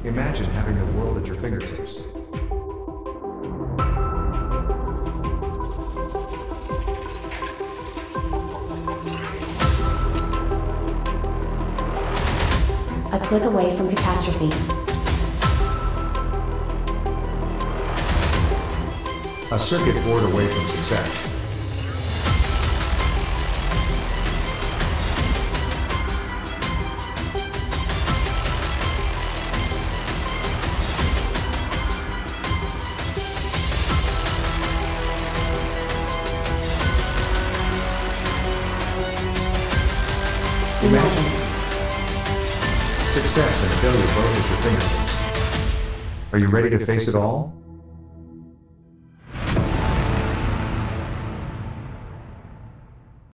Imagine having the world at your fingertips. A click away from catastrophe. A circuit board away from success. Imagine. Success and failure both at your fingertips. Are you ready to face it all?